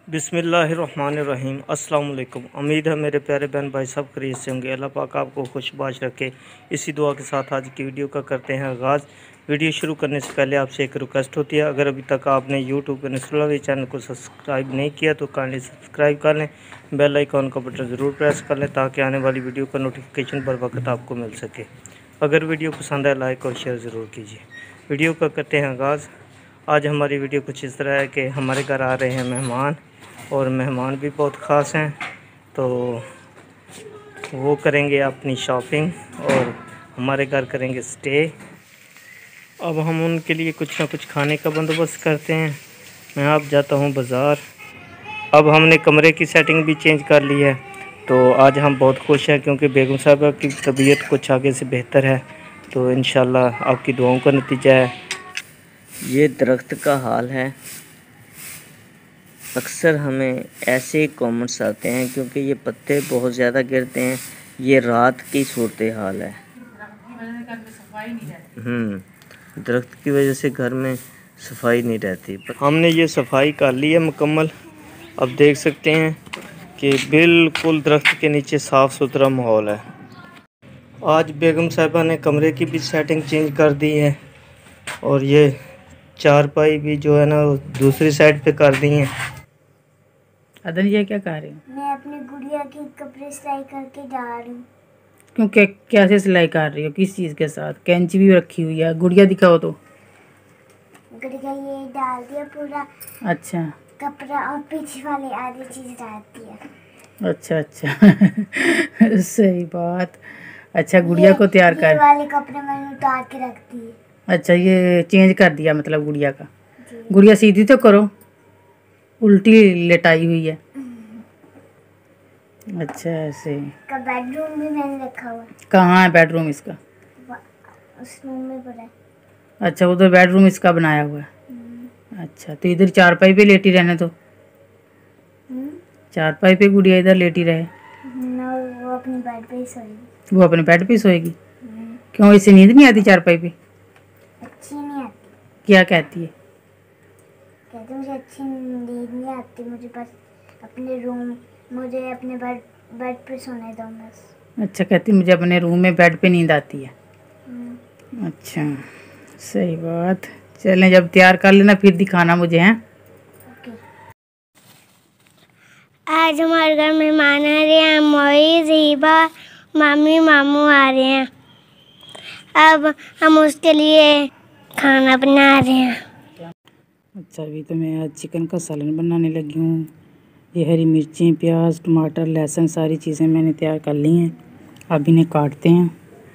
बिस्मिल्लाहिर्रहमानिर्रहीम। अस्सलाम वालेकुम। उम्मीद है मेरे प्यारे बहन भाई सब खैरियत से होंगे। अल्लाह पाक आपको खुशबाश रखे। इसी दुआ के साथ आज की वीडियो का करते हैं आगाज़। वीडियो शुरू करने से पहले आपसे एक रिक्वेस्ट होती है, अगर अभी तक आपने यूट्यूब के नस्लवी चैनल को सब्सक्राइब नहीं किया तो काइंडली सब्सक्राइब कर लें, बेल आइकॉन का बटन ज़रूर प्रेस कर लें ताकि आने वाली वीडियो का नोटिफिकेशन बर वक्त आपको मिल सके। अगर वीडियो पसंद है लाइक और शेयर ज़रूर कीजिए। वीडियो का करते हैं आगाज़। आज हमारी वीडियो कुछ इस तरह है कि हमारे घर आ रहे हैं मेहमान, और मेहमान भी बहुत ख़ास हैं, तो वो करेंगे अपनी शॉपिंग और हमारे घर करेंगे स्टे। अब हम उनके लिए कुछ ना कुछ खाने का बंदोबस्त करते हैं। मैं अब जाता हूँ बाज़ार। अब हमने कमरे की सेटिंग भी चेंज कर ली है, तो आज हम बहुत खुश हैं क्योंकि बेगम साहबा की तबीयत कुछ आगे से बेहतर है, तो इंशाल्लाह आपकी दुआओं का नतीजा है। ये दरख्त का हाल है। अक्सर हमें ऐसे कमेंट्स आते हैं क्योंकि ये पत्ते बहुत ज़्यादा गिरते हैं। ये रात की सूरत हाल है। दरख्त की वजह से घर में सफाई नहीं रहती। हमने ये सफाई कर ली है मुकम्मल। अब देख सकते हैं कि बिल्कुल दरख्त के नीचे साफ़ सुथरा माहौल है। आज बेगम साहिबा ने कमरे की भी सेटिंग चेंज कर दी है, और ये चारपाई भी जो है ना दूसरी साइड पे कर दी हैं। अदल ये क्या कर रही हूँ? मैं अपनी गुड़िया के कपड़े सिलाई करके डाल रही हूँ। क्यों, कैसे सिलाई कर रही हो? किस चीज़ के साथ? कैंची भी रखी हुई है। गुड़िया दिखाओ तो। गुड़िया ये डाल दिया पूरा। अच्छा, कपड़ा और पीछे वाले आधी चीज डाल दिया। अच्छा सही बात। अच्छा, गुड़िया को तैयार कर। ये वाले कपड़े मैंने उतार के रख दिए। अच्छा, ये चेंज कर दिया मतलब गुड़िया का। गुड़िया सीधी तो करो, उल्टी लेटाई हुई है। अच्छा, ऐसे का बेडरूम भी मैंने रखा हुआ है। कहाँ है बेडरूम इसका? उस रूम में पड़ा है। अच्छा, उधर बेडरूम इसका बनाया हुआ है। अच्छा, तो इधर चारपाई पे लेटी रहने तो। चारपाई पे गुड़िया इधर लेटी रहे ना, वो अपने बेड पे ही सोएगी। वो अपने बेड पे सोएगी? क्यों, इसे नींद नहीं आती चारपाई पे? अच्छी नहीं आती। क्या कहती है? कहते मुझे अच्छी नींद नहीं आती, मुझे बस अपने रूम, मुझे अपने बेड पे सोने दो बस। अच्छा, कहती मुझे अपने रूम में बेड पे नींद आती है। अच्छा, सही बात। चलें, जब तैयार कर लेना फिर दिखाना मुझे, हैं? आज हमारे घर मेहमान आ रहे हैं। मोई, ज़ीबा, मामी, मामू आ रहे हैं। अब हम उसके लिए खाना बना रहे हैं। अच्छा, अभी तो मैं आज चिकन का सालन बनाने लगी हूँ। ये हरी मिर्ची, प्याज, टमाटर, लहसुन सारी चीज़ें मैंने तैयार कर ली हैं। अब इन्हें काटते हैं।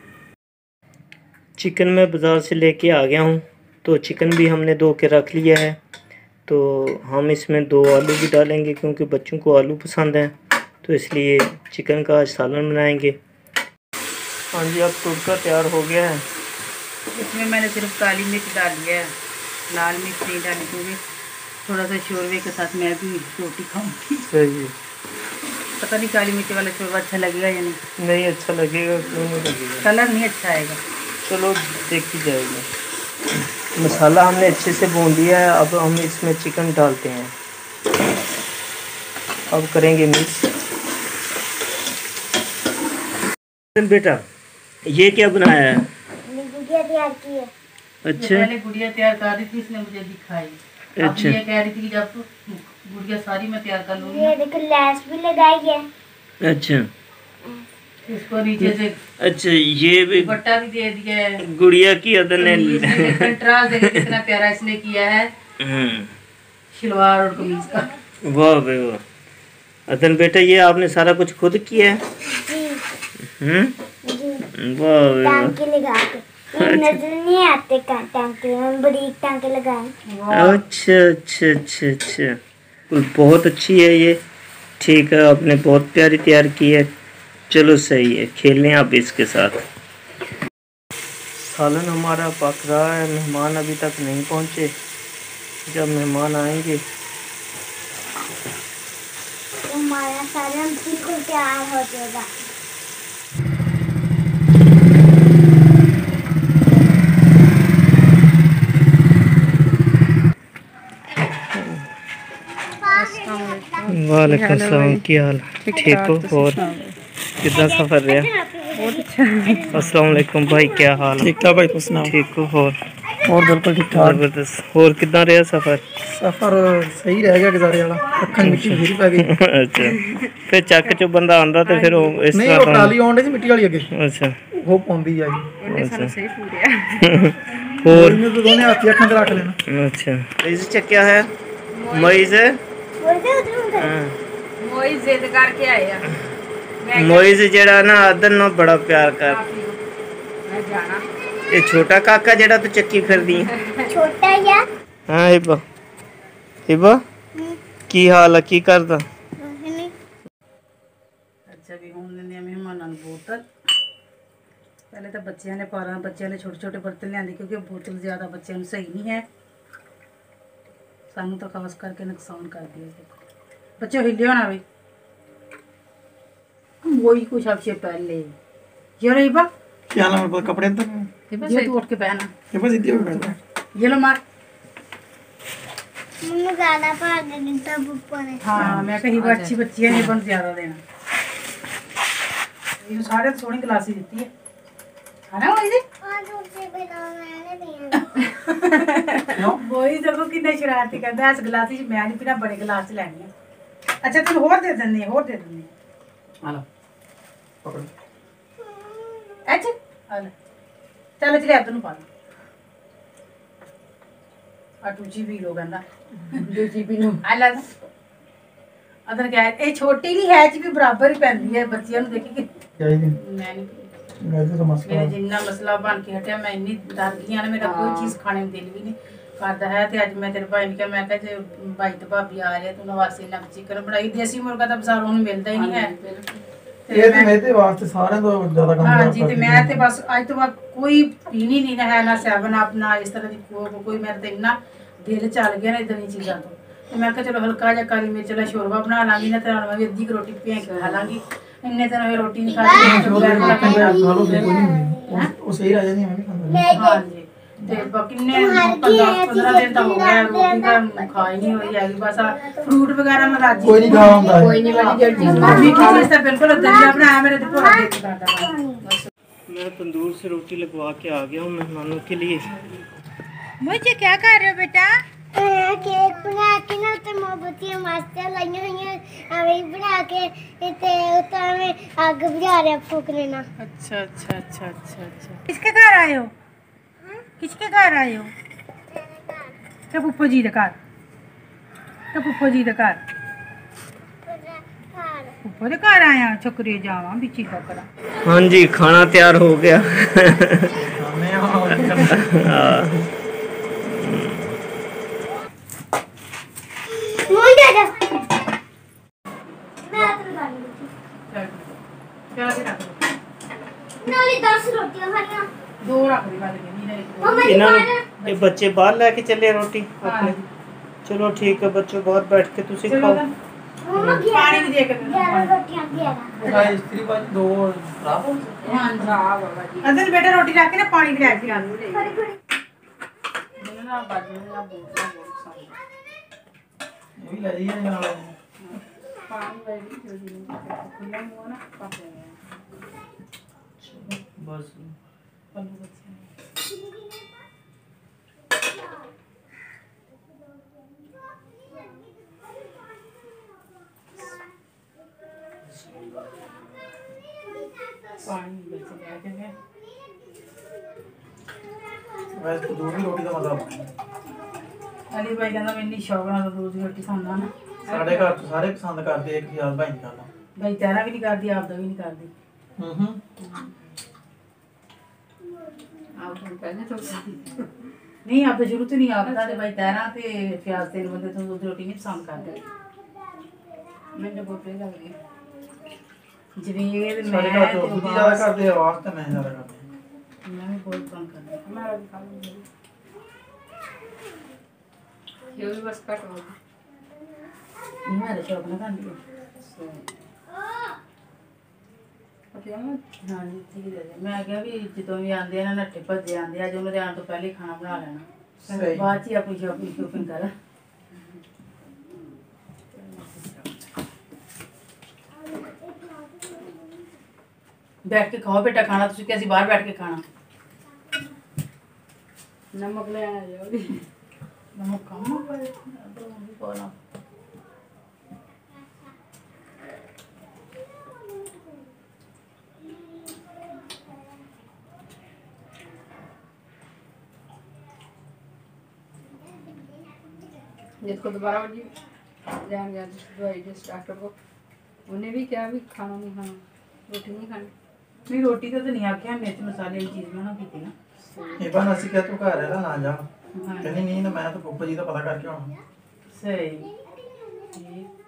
चिकन मैं बाज़ार से लेके आ गया हूँ, तो चिकन भी हमने धो के रख लिया है। तो हम इसमें 2 आलू भी डालेंगे क्योंकि बच्चों को आलू पसंद हैं, तो इसलिए चिकन का आज सालन बनाएंगे। हाँ जी, अब तुड़का तैयार हो गया है। इसमें मैंने सिर्फ काली मिर्च डाली है, लाल मिर्च नहीं डाली, क्योंकि थोड़ा सा शोरबे के साथ मैं भी रोटी खाऊंगी। सही है। पता नहीं काली मिर्च वाला शोरबा अच्छा लगेगा या नहीं। नहीं अच्छा लगेगा, क्यों नहीं लगेगा? कलर नहीं अच्छा आएगा। चलो देखी जाएगा। मसाला हमने अच्छे से भून लिया है। अब हम इसमें चिकन डालते हैं। अब करेंगे मिक्स। बेटा ये क्या बनाया है? गुड़िया तैयार की है। अच्छा, पहले गुड़िया तैयार कर रही थी, इसने मुझे दिखाई। अच्छा, ये कह रही थी कि जब तो गुड़िया सारी मैं तैयार कर लूंगी। ये देखो लैस भी लगाई है। अच्छा, इसको नीचे से अच्छा, ये भी दुपट्टा भी दे दिया है गुड़िया की अदन ने। कंट्रास्ट देखो कितना प्यारा इसने किया है शलवार और कमीज का। वाह भाई वाह। अदन बेटा ये आपने सारा कुछ खुद किया है? जी जी। वाह भाई वाह। टांके लगा के, ये नजर नहीं आते टांके, हम बड़ी टांके लगाए। अच्छा अच्छा अच्छा अच्छा, बहुत अच्छी है ये। ठीक है, आपने बहुत प्यारी तैयार की है। चलो सही है, खेलें आप इसके साथ। सालन हमारा पक रहा है। मेहमान अभी तक नहीं पहुंचे। जब मेहमान आएंगे तो हमारा सालन बिल्कुल तैयार हो जाएगा। वालेकुम सलाम, की हाल? ठीक हो? और कितना सफर रहा? बहुत अच्छा। अस्सलाम वालेकुम भाई, क्या हाल? ठीक था भाई, तुम सुनाओ? ठीक हो? और बिल्कुल ठीक ठाक। जबरदस्त। और कितना रहा सफर? सफर सही रह गया गुजारे वाला, अखन मिट्टी घेरी पै गई। अच्छा, फिर चक चो बंदा आंदा तो फिर वो इस नहीं, तरह वो ट्राली आउंडे सी मिट्टी वाली अगे, अच्छा वो पौंदी आई। अच्छा सही पूरा। और इन्हें तो दोने हाथी अखन ते रख लेना। अच्छा, इस क्या है? मोइज है? मोई जिद करके आया। मोइज जेड़ा ना आदर ना बड़ा प्यार कर। मैं जाना। ये छोटा काका जेड़ा तो चक्की फिर दी। छोटा या हाँ हिबा, हिबा की हाल है, की करदा? अच्छा भी ਹੁਣ ਦਿੰਦੇ ਆ ਮਹਿਮਾਨਾਂ ਨੂੰ ਬੋਤਲ। ਪਹਿਲੇ ਤਾਂ ਬੱਚਿਆਂ ਨੇ 12 ਬੱਚਿਆਂ ਨੇ ਛੋਟੇ ਛੋਟੇ ਬਰਤਨ ਲਿਆਂਦੇ ਕਿਉਂਕਿ ਬੋਤਲ ਜ਼ਿਆਦਾ ਬੱਚਿਆਂ ਨੂੰ ਸਹੀ ਨਹੀਂ ਹੈ, ਸਾਨੂੰ ਤਾਂ ਖਾਸ ਕਰਕੇ ਨੁਕਸਾਨ ਕਰਦੀ ਹੈ। ਬੱਚੇ ਹਿੱਲੇ ਹੋਣਾ ਵੀ वही कुछ आपसे पहले ये रे बा क्या नाम है कपड़े अंदर? ये तो उठ के पहना ये बस इतनी हो गया। ये लो मार। मम्मी गाना पा गई सब ऊपर है। हाँ मैं कही वो अच्छी बच्ची है, नहीं बन ज्यादा देना। ये सारे तो सोनी गिलास ही देती है खाना वही दे। आज उसे बनाने दिया। वही देखो कितने शरारती करता है। इस गिलास ही मैं नहीं पीना, बड़े गिलास च लैनी है। अच्छा तुम होर दे देने, होर दे देने। हां पकड़। अच्छा हाल चलो चले तू पा आ दूजी भी लो कहना दूजी भी लो आला अदर क्या है, ये छोटी नहीं है जी भी बराबर ही पैंदी है बच्चियां नु देखी कि क्या है? मैं नहीं मैं तो मसला मेरे जिन्ना मसला बन के हटिया मैं इन्नी डर गई ना, मेरा कोई चीज खाने में दिल भी नहीं करता है। ते अज मैं तेरे भाई ने कहा, मैं कहा जे भाई ते भाभी आ रहे तू नवासी नम चिकन बनाई। देसी मुर्गा तो बाजारों में मिलता ही नहीं है। ये तो मेरे वास्ते सारे तो ज्यादा काम हाँ जी, तो मैं ते बस अज तो बाद कोई पीनी नहीं ना है, ना सेवन अप ना इस तरह की कोई मेरा तो इन्ना दिल चल गया ना इदां दी चीज़ां तो। तो मैं कहा चलो हल्का जिहा काली मिर्च वाला शोरबा बना लांगी ना, तो मैं भी अद्धी रोटी भैं के खा लांगी। इन्ने दिन होए रोटी नहीं खाती। खा लो कोई नहीं, वो सही रह जानी, मैं भी खाता। हाँ जी, ते बाकी ने 10-15 दिन तो हो गया रोटी का खाई नहीं हुई है। बस फ्रूट वगैरह में राजी कोई नहीं खा ਹੁੰਦਾ कोई नहीं वाली जड़ चीज मीठी चीज तो बिल्कुल दलिया बनाया मेरे तो पूरा देख करता। मैं तंदूर से रोटी लगवा के आ गया हूँ मेहमानों के लिए। मुझे क्या कर रहे हो बेटा? केक बना के ना तो मोमबत्तियां मस्त लाइया हुई हैं, अभी बना के ते उतना में आग बुझा रहे फूकने ना। अच्छा अच्छा अच्छा अच्छा अच्छा किसके घर आए हो? किसके घर आए हो? के पुप्पो जी दे घर? के पुप्पो जी दे घर? पुप्पो दे घर आया छोकरे जावा बिची बकरा। हाँ जी, खाना तैयार हो गया। मुंडा जा नाली 10 रोटियां खानियां। दो रख दी वाले नहीं नहीं मम्मा जी इन्होंने बाहर ये बच्चे बाहर लेके चले रोटी अपने। चलो ठीक है बच्चों, बाहर बैठ के तुसी चलो खाओ। मम्मा पानी भी दे के 11 रोटियां 11। भाई स्त्री बाजी दो खराब हो हां जी बाबा जी अदन बेटा रोटी रख के ना पानी भी रख पिला दो। थोड़ी थोड़ी ना बाजू ना बोलना बहुत सारा भी ले जाइए ना। पानी वाली जल्दी नहीं खुला हुआ ना पक गया बस पल्लू बच्चे पानी बच्चे क्या कहेंगे वैसे तो दो ही रोटी का मजा आता अली भाई कहना मैं इन्नी शौक नाल दूध दी रोटी खाना ना। साढ़े घर तो सारे पसंद करते एक ही हाल भाई नहीं खाता। भाई तेरा भी नहीं करदी आप दा भी नहीं करदी। आप तो पहले तो नहीं आप तो शुरू तो नहीं आपदा ते भाई तेरा ते प्याज तेल बंदे तो दूध रोटी नहीं पसंद करदे। मैंने बहुत प्यारी लग रही है जवेद सारे मैं घर तो खुद ही ज्यादा करते हैं, आवाज तो मैं ज्यादा करते हैं। मैं भी बहुत पसंद करती हूं। हमारा भी खा लूंगी ये भी बस कट हो गई मेरे शौक ना खांदी है सो हाँ जी ठीक है। मैं क्या भी ਜਦੋਂ ਵੀ ਆਂਦੇ ਆ ਨਾ ਨੱਠੇ ਭੱਜੇ ਆਂਦੇ ਆ, ਜਦੋਂ ਦੇ ਆਉਣ ਤੋਂ ਪਹਿਲੇ ਖਾਣਾ ਬਣਾ ਲੈਣਾ, ਬਾਅਦ ਚ ਹੀ ਆਪਣੀ ਸ਼ੌਪਿੰਗ ਕਰ। ਬੈਠ ਕੇ ਖਾਓ ਬੇਟਾ ਖਾਣਾ, ਤੁਸੀਂ ਕਿ ਅਸੀਂ ਬਾਹਰ ਬੈਠ ਕੇ ਖਾਣਾ। ਨਮਕ ਲੈਣਾ ਜਾਓ ਨਮਕ ਕਮ ਪਏ ਅਦਰਕ ਵੀ ਪਾਣਾ। जिसको दोबारा जी ध्यान गया दवाई जिस डॉक्टर को, उन्हें भी क्या भी खाना नहीं खाना, रोटी नहीं खानी। नहीं रोटी तो नहीं आख्या, मिर्च मसाले वाली चीज मना की थी ना। ਇਹ ਬਣ ਅਸੀਂ ਕਿਹਾ ਤੂੰ ਘਰ ਰਹਿ ਨਾ ਜਾ, हाँ ਕਹਿੰਦੀ ਨਹੀਂ ਨਾ ਮੈਂ ਤਾਂ ਫੁੱਫਾ ਜੀ ਦਾ ਪਤਾ ਕਰਕੇ ਆਉਣਾ। सही ठीक।